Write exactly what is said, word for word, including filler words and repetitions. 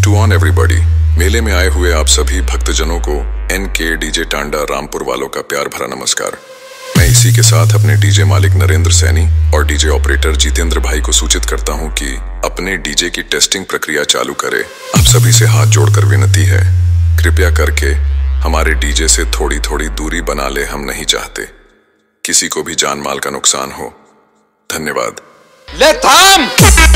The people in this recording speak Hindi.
To on everybody. मेले में आए हुए आप सभी भक्तजनों को एन के डीजे टांडा रामपुर वालों का प्यार भरा नमस्कार। मैं इसी के साथ अपने डीजे मालिक नरेंद्र सैनी और डीजे ऑपरेटर जितेंद्र भाई को सूचित करता हूं कि अपने डीजे की टेस्टिंग प्रक्रिया चालू करें। आप सभी से हाथ जोड़कर विनती है, कृपया करके हमारे डीजे से थोड़ी थोड़ी दूरी बना ले। हम नहीं चाहते किसी को भी जान माल का नुकसान हो। धन्यवाद। ले थाम।